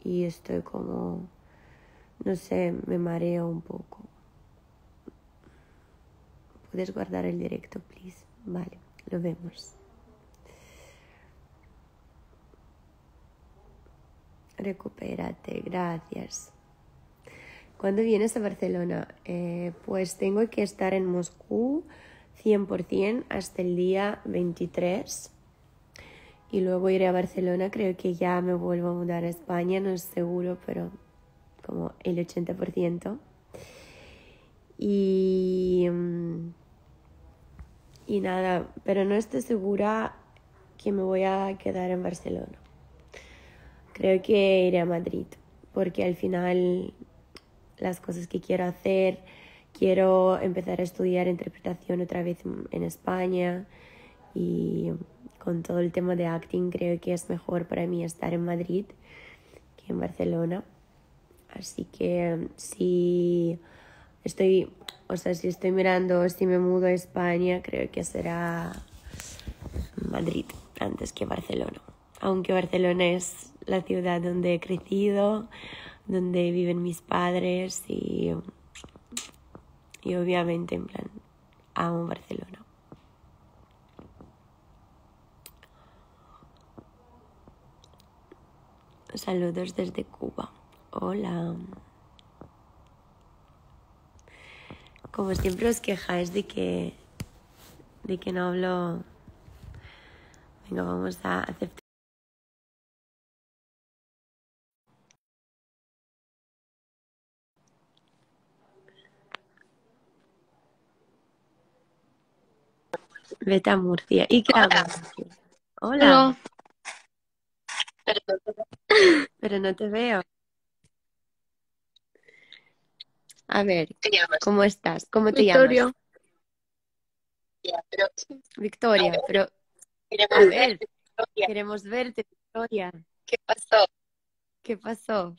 y estoy como, no sé, me mareo un poco. ¿Puedes guardar el directo, please? Vale, lo vemos. Recupérate, gracias. ¿Cuándo vienes a Barcelona? Pues tengo que estar en Moscú 100% hasta el día 23. Y luego iré a Barcelona, creo que ya me vuelvo a mudar a España, no es seguro, pero como el 80%. Y nada, pero no estoy segura que me voy a quedar en Barcelona. Creo que iré a Madrid, porque al final las cosas que quiero hacer, quiero empezar a estudiar interpretación otra vez en España y con todo el tema de acting creo que es mejor para mí estar en Madrid que en Barcelona. Así que si estoy mirando si me mudo a España, creo que será Madrid antes que Barcelona. Aunque Barcelona es la ciudad donde he crecido, donde viven mis padres y obviamente en plan amo Barcelona. Saludos desde Cuba. Hola. Como siempre os quejáis de que no hablo. Venga, vamos a aceptar. Vete a Murcia. ¿Y qué hago? Hola. Hola. Pero no te veo. A ver, ¿Te llamas? ¿cómo estás? ¿Cómo te llamas? Victoria. Ya, Sí. A Victoria, ver, pero a queremos ver, verte, Victoria. queremos verte, Victoria. ¿Qué pasó? ¿Qué pasó?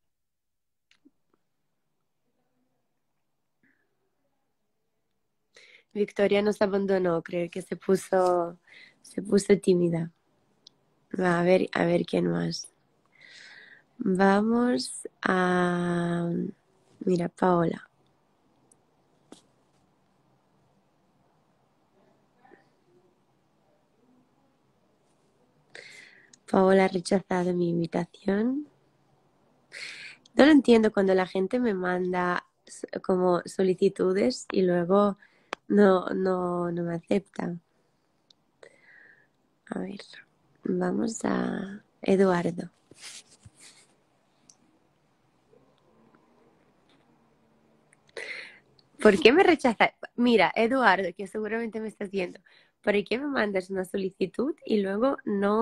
Victoria nos abandonó, creo que se puso tímida. Va, a ver quién más. Vamos a... Mira, Paola. Paola ha rechazado mi invitación. No lo entiendo cuando la gente me manda como solicitudes y luego no me acepta. A ver, vamos a Eduardo. ¿Por qué me rechazas? Mira, Eduardo, que seguramente me estás viendo, ¿por qué me mandas una solicitud y luego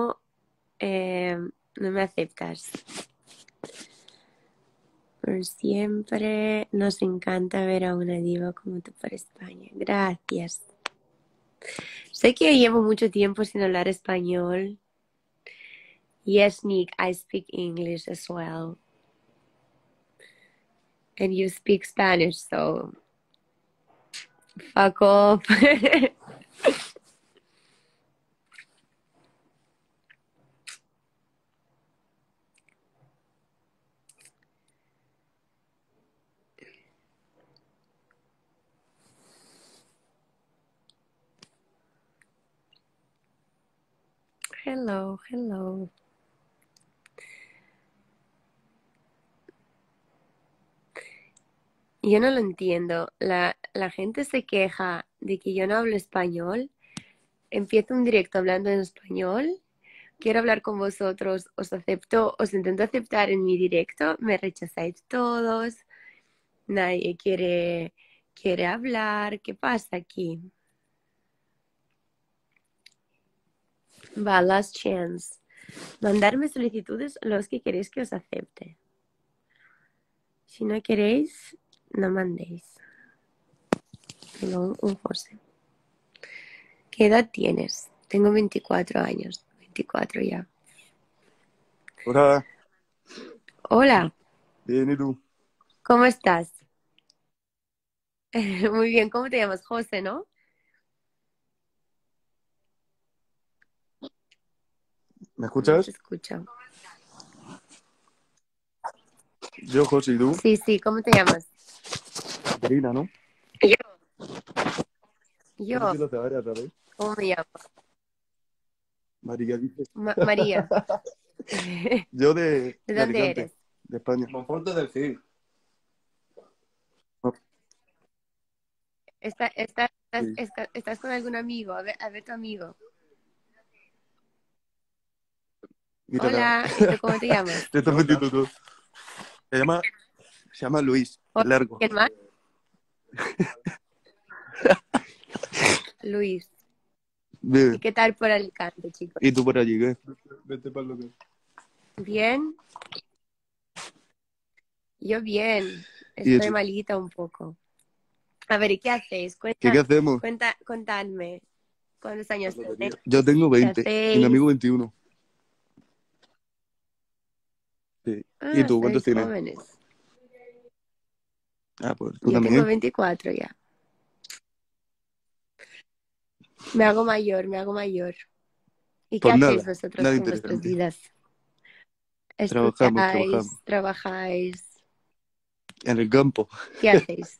no me aceptas? Por siempre nos encanta ver a una diva como tú por España. Gracias. Sé que llevo mucho tiempo sin hablar español. Yes, Nick, I speak English as well. And you speak Spanish, so fuck off. Hello, hello. Yo no lo entiendo. La gente se queja de que yo no hablo español. Empiezo un directo hablando en español. Quiero hablar con vosotros. Os acepto, os intento aceptar en mi directo. Me rechazáis todos. Nadie quiere hablar. ¿Qué pasa aquí? Va, last chance. Mandarme solicitudes los que queréis que os acepte. Si no queréis, no mandéis. Tengo un José. ¿Qué edad tienes? Tengo 24 años. 24 ya. Hola, Hola, bien, ¿y tú? ¿cómo estás? Muy bien, ¿cómo te llamas? José, ¿no? ¿Me No te escuchas? escucho. Yo, José, ¿y tú? Sí, sí, ¿cómo te llamas? Caterina, ¿no? Yo, ¿Cómo te lo ahora otra vez? ¿cómo me llamo? María dice. María. Yo ¿De de dónde Alicante, eres? de España. Monforte del Cid. No, sí. ¿Estás con algún amigo? A ver tu amigo. Mírala. Hola, ¿y tú cómo te llamas? Te estás metiendo todo. Se llama, se llama Luis, Hola, el largo. ¿quién más? Luis. ¿Y Bien. qué tal por Alicante, chicos? ¿Y tú por allí qué? Vete para lo que. ¿Bien? Yo bien. ¿Y Estoy eso? malita un poco. A ver, ¿y qué hacéis? ¿Qué hacemos? Contadme. ¿Cuántos años tenéis? Yo tengo ¿Qué 20 y mi hacéis? amigo 21. Sí. ¿Y Ah, tú cuántos sois tienes? jóvenes. Ah, pues tú Yo tengo también. 24 ya. Me hago mayor, me hago mayor. ¿Y qué Pues hacéis nada, vosotros nada con vuestras interesante. vidas? Trabajamos ¿Estudiáis? ¿Trabajáis? en el campo. ¿Qué hacéis?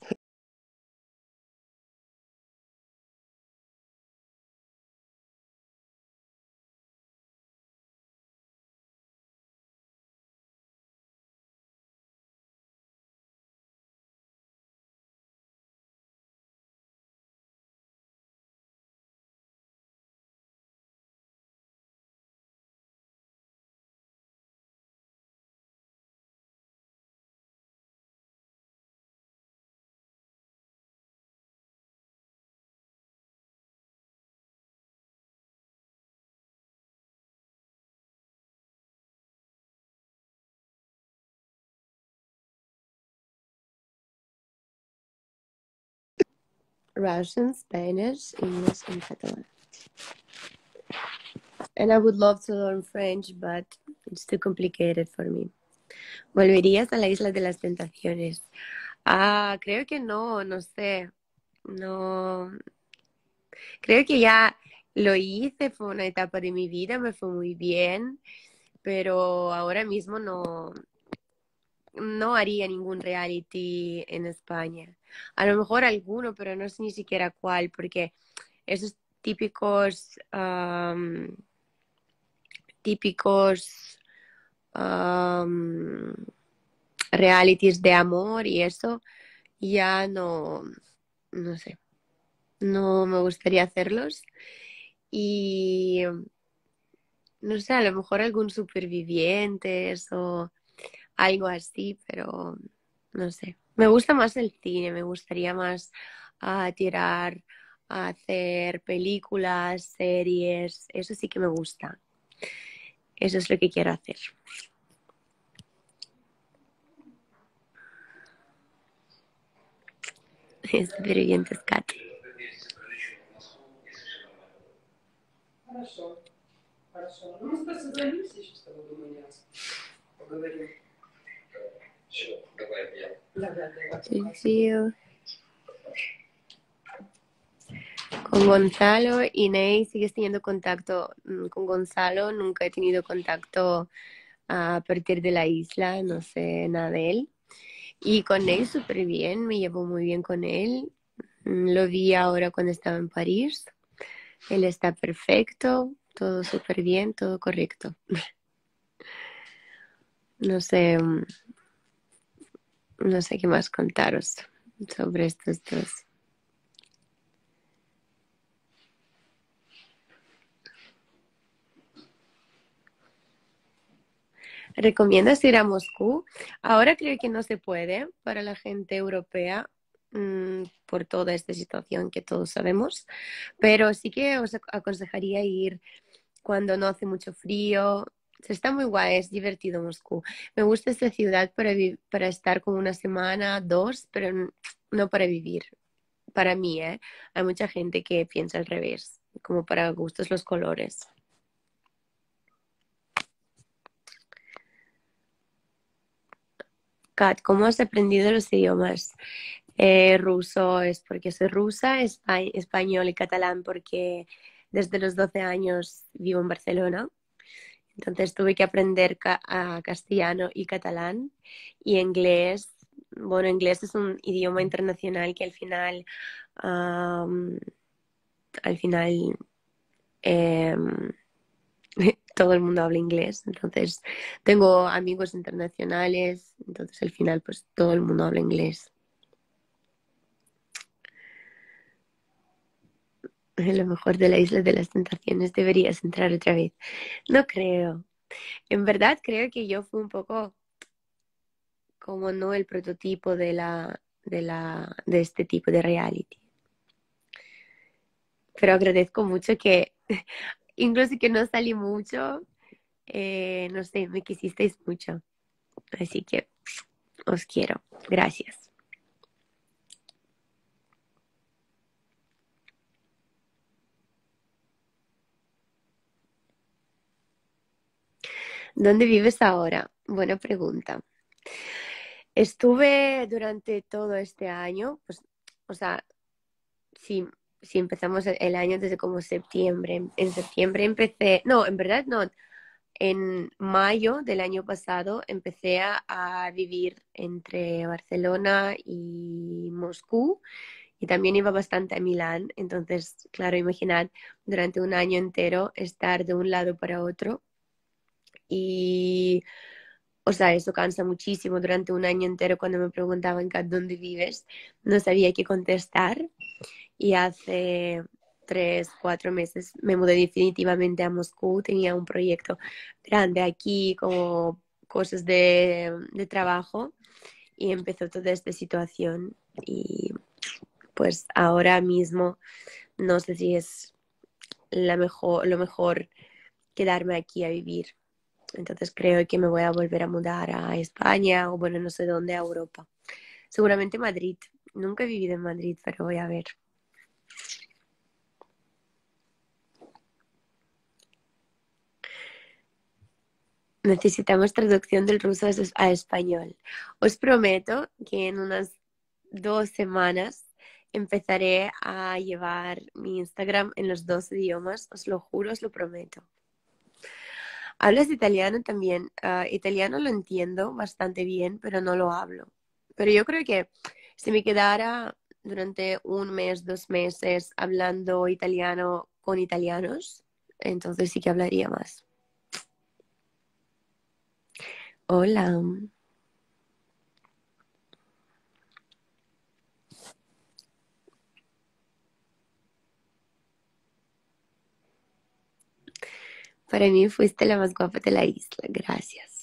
Russian, Spanish, English, and Catalan. And I would love to learn French, but it's too complicated for me. ¿Volverías a la isla de las tentaciones? Ah, creo que no, no sé. No, creo que ya lo hice, fue una etapa de mi vida, me fue muy bien, pero ahora mismo no haría ningún reality en España. A lo mejor alguno, pero no sé ni siquiera cuál, porque esos típicos am, realities de amor y eso, ya no sé, no me gustaría hacerlos. Y no sé, a lo mejor algún supervivientes o algo así, pero no sé. Me gusta más el cine, me gustaría más tirar a hacer películas, series, eso sí que me gusta. Eso es lo que quiero hacer. Supervivientes, Kat. Хорошо. Ну, мы просто созвонимся еще с тобой, думаю, не раз. Поговорим. Все, давай объявим. Давай. Sí, con Gonzalo, Inés, ¿sigues teniendo contacto con Gonzalo? Nunca he tenido contacto a partir de la isla, no sé nada de él. Y con él súper bien, me llevo muy bien con él. Lo vi ahora cuando estaba en París. Él está perfecto, todo súper bien, todo correcto. No sé, no sé qué más contaros sobre estos dos. ¿Recomiendas ir a Moscú? Ahora creo que no se puede para la gente europea por toda esta situación que todos sabemos, pero sí que os aconsejaría ir cuando no hace mucho frío. Está muy guay, es divertido Moscú. Me gusta esta ciudad para estar como una semana, dos, pero no para vivir. Para mí, ¿eh? Hay mucha gente que piensa al revés, como para gustos los colores. Kat, ¿cómo has aprendido los idiomas? Ruso es porque soy rusa, español y catalán porque desde los 12 años vivo en Barcelona. Entonces tuve que aprender castellano y catalán y inglés. Bueno, inglés es un idioma internacional que am, al final em, todo el mundo habla inglés. Entonces tengo amigos internacionales, entonces al final pues todo el mundo habla inglés. Lo mejor de la Isla de las Tentaciones, deberías entrar otra vez. No creo. En verdad creo que yo fui un poco como no el prototipo de este tipo de reality. Pero agradezco mucho que, incluso que no salí mucho, no sé, me quisisteis mucho. Así que os quiero. Gracias. ¿Dónde vives ahora? Buena pregunta. Estuve durante todo este año, pues, o sea, si empezamos el año desde como septiembre. En septiembre empecé, no, en verdad no. En mayo del año pasado empecé a vivir entre Barcelona y Moscú y también iba bastante a Milán. Entonces, claro, imaginad durante un año entero estar de un lado para otro y, o sea, eso cansa muchísimo. Durante un año entero cuando me preguntaban, Kat, ¿dónde vives? No sabía qué contestar y hace 3, 4 meses me mudé definitivamente a Moscú. Tenía un proyecto grande aquí, como cosas de trabajo, y empezó toda esta situación. Y pues ahora mismo no sé si es lo mejor quedarme aquí a vivir. Entonces creo que me voy a volver a mudar a España o bueno, no sé dónde, a Europa. Seguramente Madrid. Nunca he vivido en Madrid, pero voy a ver. Necesitamos traducción del ruso a español. Os prometo que en unas 2 semanas empezaré a llevar mi Instagram en los 2 idiomas. Os lo juro, os lo prometo. ¿Hablas italiano también? Italiano lo entiendo bastante bien, pero no lo hablo. Pero yo creo que si me quedara durante 1 mes, 2 meses hablando italiano con italianos, entonces sí que hablaría más. Hola. Para mí fuiste la más guapa de la isla. Gracias.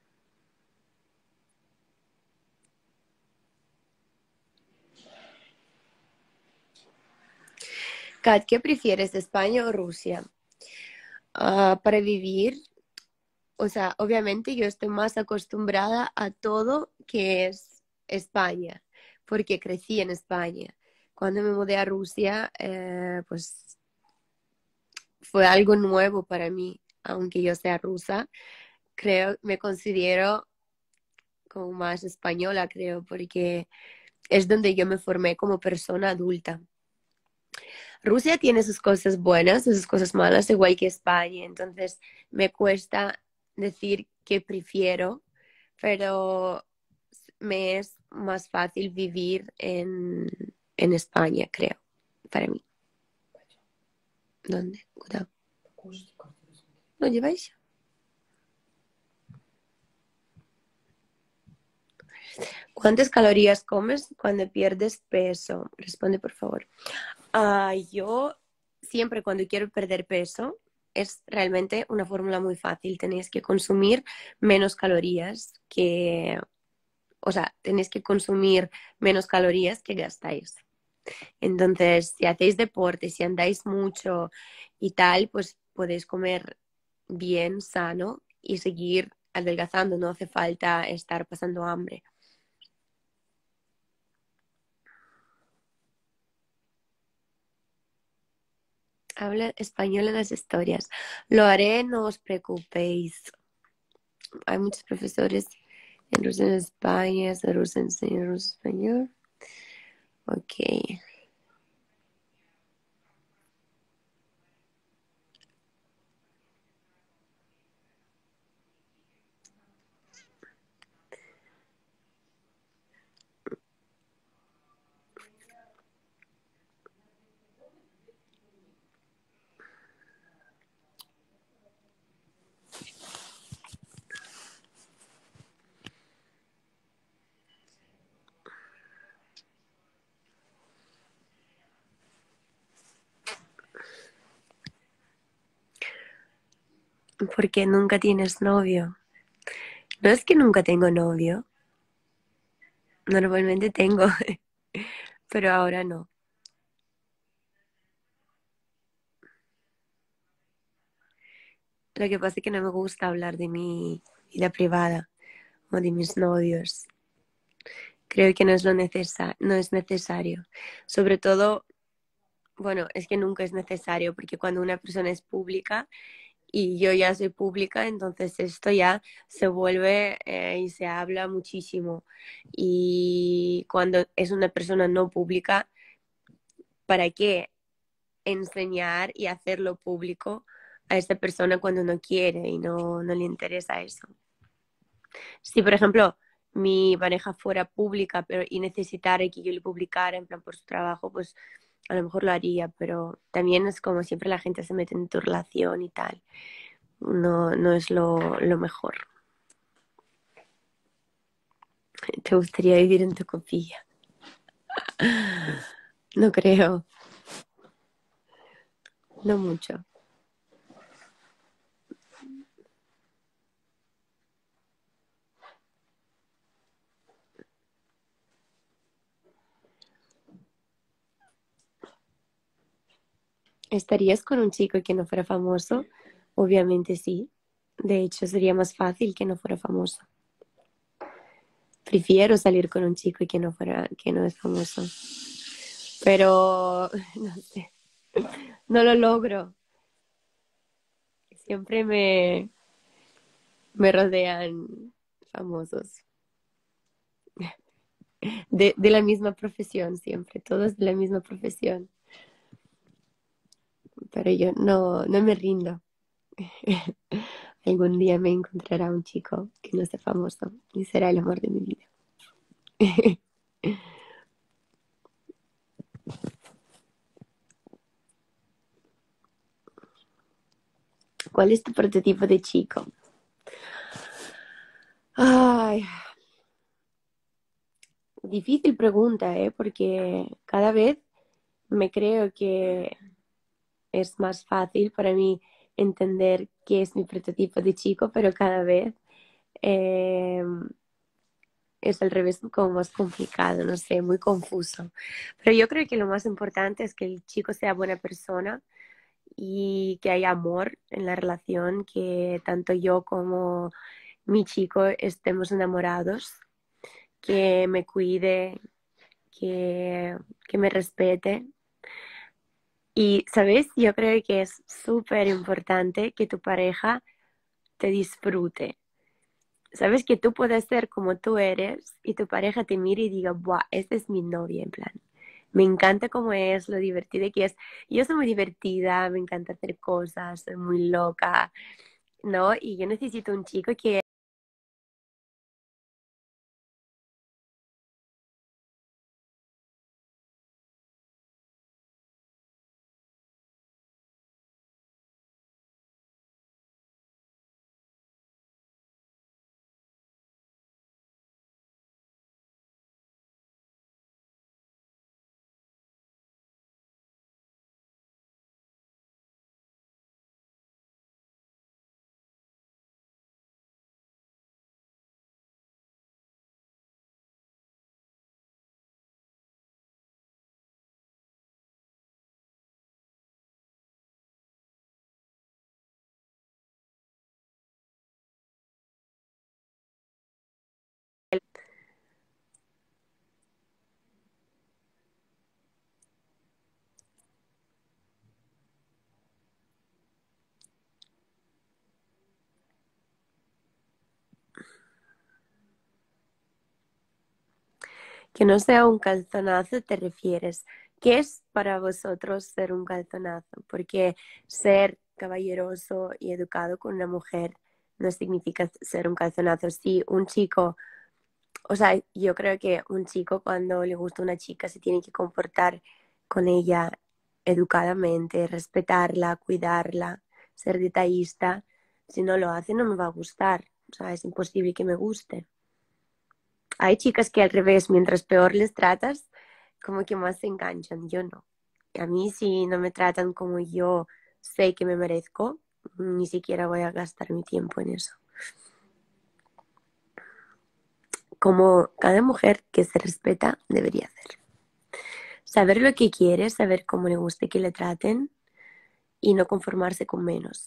Kat, ¿qué prefieres, España o Rusia? Para vivir, o sea, obviamente yo estoy más acostumbrada a todo que es España, porque crecí en España. Cuando me mudé a Rusia, pues fue algo nuevo para mí, aunque yo sea rusa, creo, me considero como más española, creo, porque es donde yo me formé como persona adulta. Rusia tiene sus cosas buenas, sus cosas malas, igual que España, entonces me cuesta decir que prefiero, pero me es más fácil vivir en España, creo, para mí. ¿Dónde? Cuidado. ¿Lo lleváis? ¿Cuántas calorías comes cuando pierdes peso? Responde, por favor. Yo siempre cuando quiero perder peso es realmente una fórmula muy fácil. Tenéis que consumir menos calorías o sea, tenéis que consumir menos calorías que gastáis. Entonces, si hacéis deporte, si andáis mucho y tal, pues podéis comer bien, sano y seguir adelgazando. No hace falta estar pasando hambre. Habla español en las historias. Lo haré, no os preocupéis. Hay muchos profesores en Rusia, en España, se ruso enseña ruso español. Ok. porque nunca tienes novio. No es que nunca tengo novio, normalmente tengo, pero ahora no. Lo que pasa es que no me gusta hablar de mi vida privada o de mis novios. Creo que no es no es necesario. Sobre todo, bueno, es que nunca es necesario porque cuando una persona es pública y yo ya soy pública, entonces esto ya se vuelve y se habla muchísimo. Y cuando es una persona no pública, ¿para qué enseñar y hacerlo público a esta persona cuando no quiere y no le interesa eso? Si, por ejemplo, mi pareja fuera pública pero, y necesitara que yo le publicara en plan por su trabajo, pues a lo mejor lo haría, pero también es como siempre la gente se mete en tu relación y tal. No es lo mejor. ¿Te gustaría vivir en tu copilla? No creo, no mucho. ¿Estarías con un chico que no fuera famoso? Obviamente sí. De hecho, sería más fácil que no fuera famoso. Prefiero salir con un chico que no es famoso. Pero, no sé, no lo logro. Siempre me rodean famosos. De la misma profesión siempre, todos de la misma profesión. Pero yo no me rindo. Algún día me encontrará un chico que no sea famoso y será el amor de mi vida. ¿Cuál es tu prototipo de chico? Ay, difícil pregunta, ¿eh? Porque cada vez me creo que es más fácil para mí entender qué es mi prototipo de chico, pero cada vez eh, es al revés, como más complicado, no sé, muy confuso. Pero yo creo que lo más importante es que el chico sea buena persona y que haya amor en la relación, que tanto yo como mi chico estemos enamorados, que me cuide, que, que me respete. Y, ¿sabes? Yo creo que es súper importante que tu pareja te disfrute. Sabes que tú puedes ser como tú eres y tu pareja te mire y diga, ¡buah! Esta es mi novia, en plan. Me encanta cómo es, lo divertida que es. Yo soy muy divertida, me encanta hacer cosas, soy muy loca, ¿no? Y yo necesito un chico que no sea un calzonazo, te refieres. ¿Qué es para vosotros ser un calzonazo? Porque ser caballeroso y educado con una mujer no significa ser un calzonazo. Si un chico, o sea, yo creo que un chico cuando le gusta una chica se tiene que comportar con ella educadamente, respetarla, cuidarla, ser detallista. Si no lo hace, no me va a gustar. O sea, es imposible que me guste. Hay chicas que al revés, mientras peor les tratas, como que más se enganchan. Yo no. A mí si no me tratan como yo sé que me merezco, ni siquiera voy a gastar mi tiempo en eso. Como cada mujer que se respeta debería hacer. Saber lo que quiere, saber cómo le gusta que le traten y no conformarse con menos.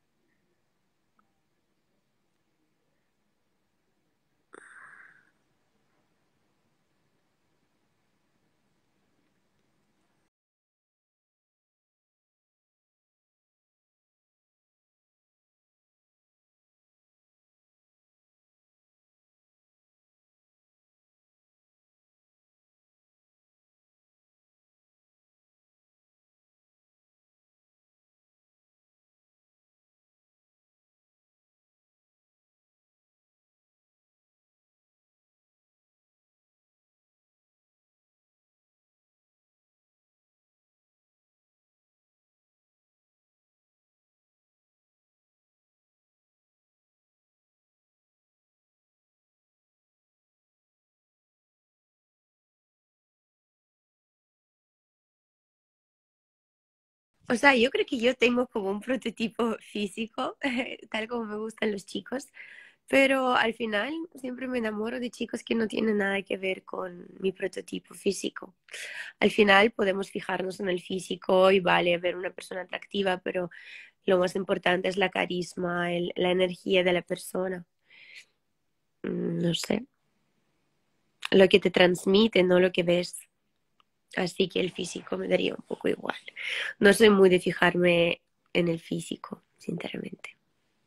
O sea, yo creo que yo tengo como un prototipo físico, tal como me gustan los chicos, pero al final siempre me enamoro de chicos que no tienen nada que ver con mi prototipo físico. Al final podemos fijarnos en el físico y vale, ver una persona atractiva, pero lo más importante es la carisma, la energía de la persona. No sé, lo que te transmite, no lo que ves. Así que el físico me daría un poco igual. No soy muy de fijarme en el físico, sinceramente.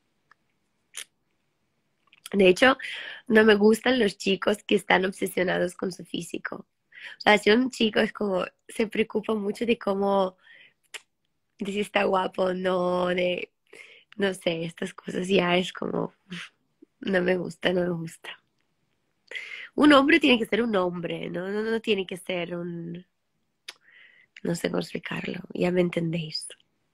De hecho, no me gustan los chicos que están obsesionados con su físico. O sea, si un chico es como, se preocupa mucho de cómo, de si está guapo o no, de, no sé, estas cosas ya es como, no me gusta, no me gusta. Un hombre tiene que ser un hombre, no tiene que ser un, no sé cómo explicarlo, ya me entendéis.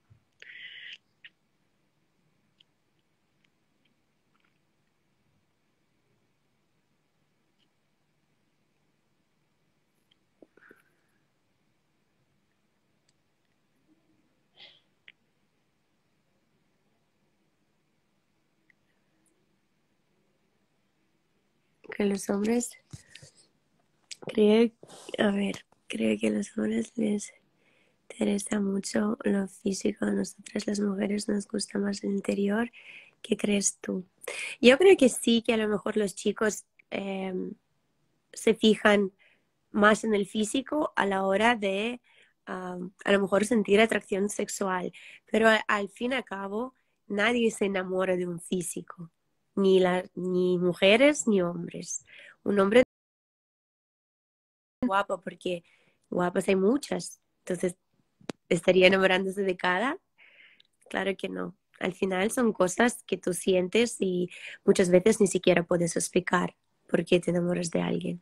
Que los hombres, creo, a ver, creo que a los hombres les interesa mucho lo físico. A nosotras las mujeres nos gusta más el interior. ¿Qué crees tú? Yo creo que sí, que a lo mejor los chicos se fijan más en el físico a la hora de a lo mejor sentir atracción sexual, pero al fin y al cabo nadie se enamora de un físico, ni mujeres ni hombres. Un hombre guapo, porque guapas hay muchas, entonces estaría enamorándose de cada, claro que no. Al final son cosas que tú sientes y muchas veces ni siquiera puedes explicar por qué te enamoras de alguien.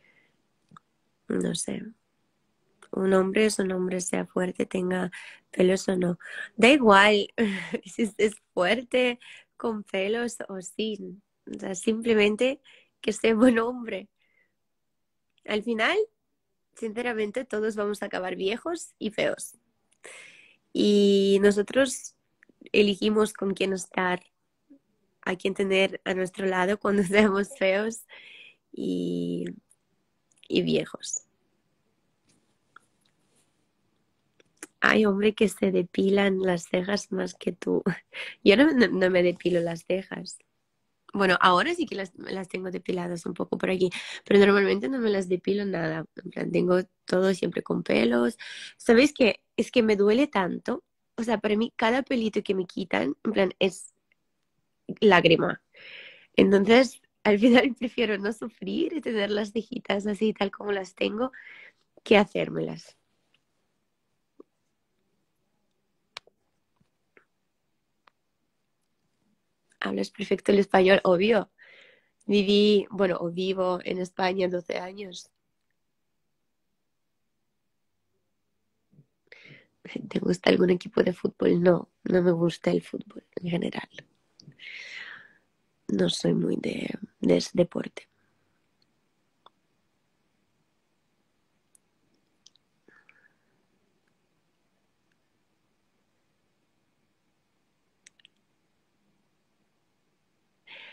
No sé. Un hombre es un hombre, sea fuerte, tenga pelos o no. Da igual si es fuerte, con pelos o sin. O sea, simplemente que sea buen hombre. Al final, sinceramente, todos vamos a acabar viejos y feos. Y nosotros elegimos con quién estar, a quién tener a nuestro lado cuando seamos feos y, y viejos. Hay hombres que se depilan las cejas más que tú. Yo no me depilo las cejas. Bueno, ahora sí que las tengo depiladas un poco por aquí, pero normalmente no me las depilo nada. En plan, tengo todo siempre con pelos. ¿Sabéis qué? Es que me duele tanto. O sea, para mí cada pelito que me quitan, en plan, es lágrima. Entonces, al final prefiero no sufrir y tener las cejitas así tal como las tengo que hacérmelas. Hablas perfecto el español, obvio. Viví, bueno, o vivo en España 12 años. ¿Te gusta algún equipo de fútbol? No, no me gusta el fútbol en general. No soy muy de ese deporte.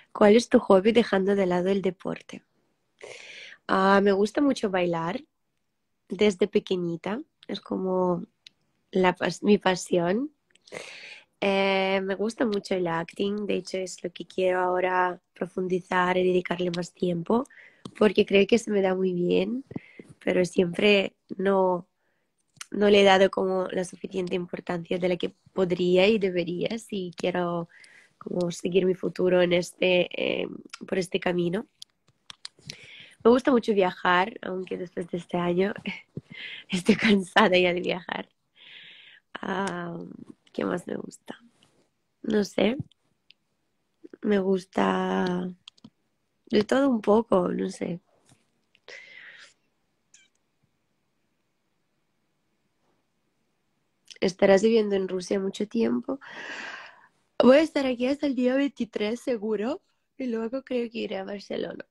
¿Cuál es tu hobby dejando de lado el deporte? Me gusta mucho bailar desde pequeñita. Es como mi pasión. Me gusta mucho el acting. De hecho, es lo que quiero ahora profundizar y dedicarle más tiempo porque creo que se me da muy bien, pero siempre no le he dado como la suficiente importancia de la que podría y debería si quiero como seguir mi futuro en por este camino. Me gusta mucho viajar, aunque después de este año estoy cansada ya de viajar. Ah, ¿Qué más me gusta? No sé, me gusta de todo un poco, no sé. ¿Estarás viviendo en Rusia mucho tiempo? Voy a estar aquí hasta el día 23 seguro y luego creo que iré a Barcelona.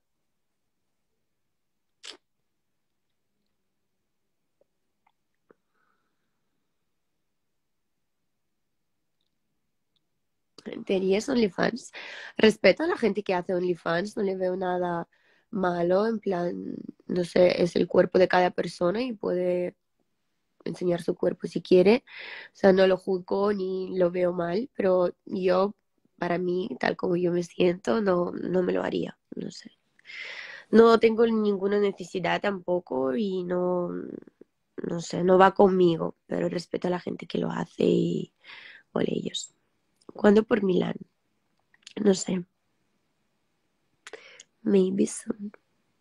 ¿Tenías OnlyFans? Respeto a la gente que hace OnlyFans, no le veo nada malo, en plan, no sé, es el cuerpo de cada persona y puede enseñar su cuerpo si quiere. O sea, no lo juzgo ni lo veo mal, pero yo, para mí, tal como yo me siento, no me lo haría, no sé. No tengo ninguna necesidad tampoco y no sé, no va conmigo, pero respeto a la gente que lo hace y por ellos. ¿Cuándo por Milán? No sé. Maybe soon.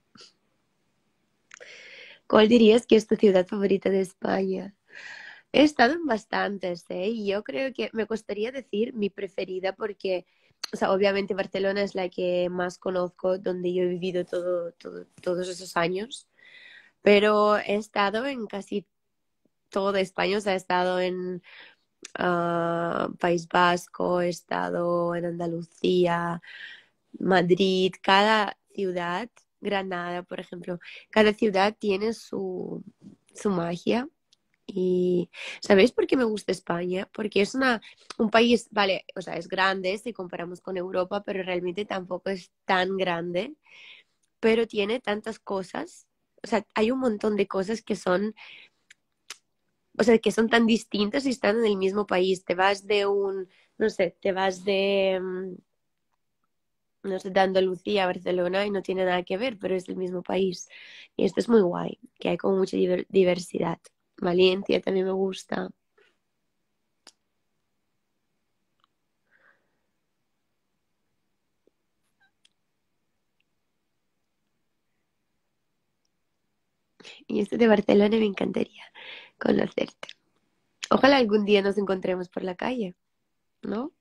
¿Cuál dirías que es tu ciudad favorita de España? He estado en bastantes, ¿eh? Y yo creo que me costaría decir mi preferida porque, o sea, obviamente Barcelona es la que más conozco, donde yo he vivido todos esos años, pero he estado en casi toda España, o sea, he estado en País Vasco, he estado en Andalucía, Madrid, cada ciudad, Granada, por ejemplo, cada ciudad tiene su magia. Y ¿sabéis por qué me gusta España? Porque es un país, vale, o sea, es grande si comparamos con Europa, pero realmente tampoco es tan grande, pero tiene tantas cosas, o sea, hay un montón de cosas que son, o sea, que son tan distintas y están en el mismo país. Te vas no sé, te vas no sé, de Andalucía a Barcelona y no tiene nada que ver, pero es el mismo país. Y esto es muy guay, que hay como mucha diversidad. Valencia también me gusta. Y esto de Barcelona me encantaría conocerte. Ojalá algún día nos encontremos por la calle, ¿no?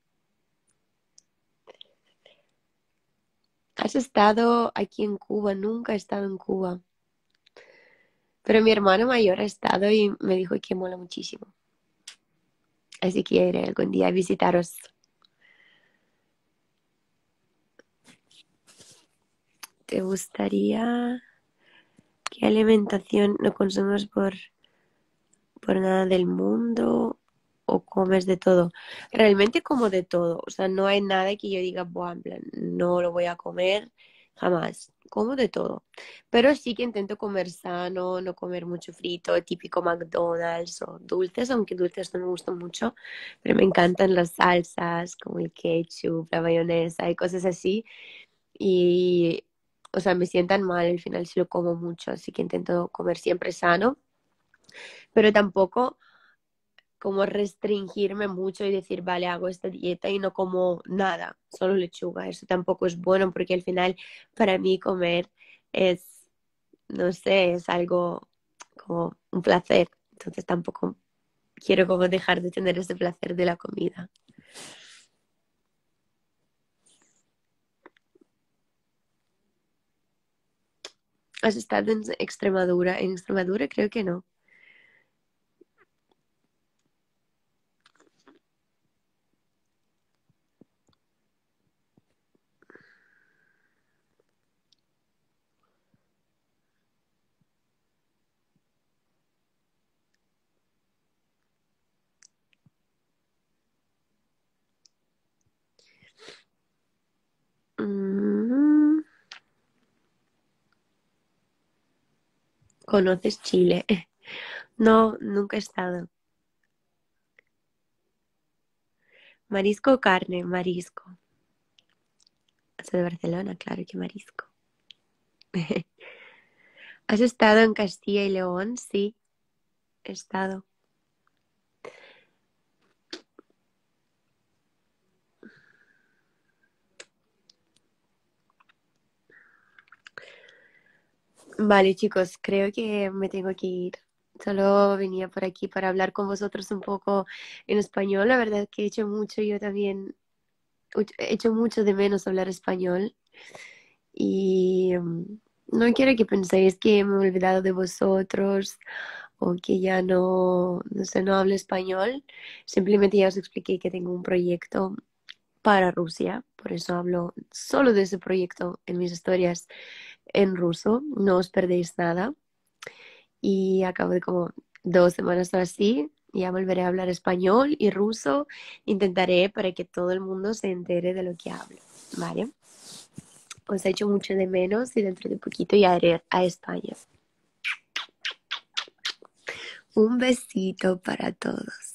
¿Has estado aquí en Cuba? Nunca he estado en Cuba. Pero mi hermano mayor ha estado y me dijo que mola muchísimo. Así que iré algún día a visitaros. ¿Te gustaría qué alimentación no consumes por nada del mundo o comes de todo? Realmente como de todo. O sea, no hay nada que yo diga, buah, en plan, no lo voy a comer jamás. Como de todo. Pero sí que intento comer sano, no comer mucho frito, típico McDonald's o dulces, aunque dulces no me gustan mucho, pero me encantan las salsas, como el ketchup, la mayonesa y cosas así. Y, o sea, me sientan mal al final si lo como mucho, así que intento comer siempre sano, pero tampoco como restringirme mucho y decir, vale, hago esta dieta y no como nada, solo lechuga. Eso tampoco es bueno porque al final para mí comer es, no sé, es algo como un placer. Entonces tampoco quiero como dejar de tener ese placer de la comida. ¿Has estado en Extremadura? En Extremadura creo que no. ¿Conoces Chile? No, nunca he estado. ¿Marisco o carne? Marisco. Soy de Barcelona, claro que marisco. ¿Has estado en Castilla y León? Sí, he estado. Vale, chicos, creo que me tengo que ir. Solo venía por aquí para hablar con vosotros un poco en español. La verdad que he hecho mucho, yo también he hecho mucho de menos hablar español. Y no quiero que penséis que me he olvidado de vosotros o que ya no sé, no hablo español. Simplemente ya os expliqué que tengo un proyecto para Rusia, por eso hablo solo de ese proyecto en mis historias en ruso, no os perdéis nada. Y acabo de como 2 semanas o así, ya volveré a hablar español y ruso. Intentaré para que todo el mundo se entere de lo que hablo, ¿vale? Os he hecho mucho de menos y dentro de poquito ya iré a España. Un besito para todos.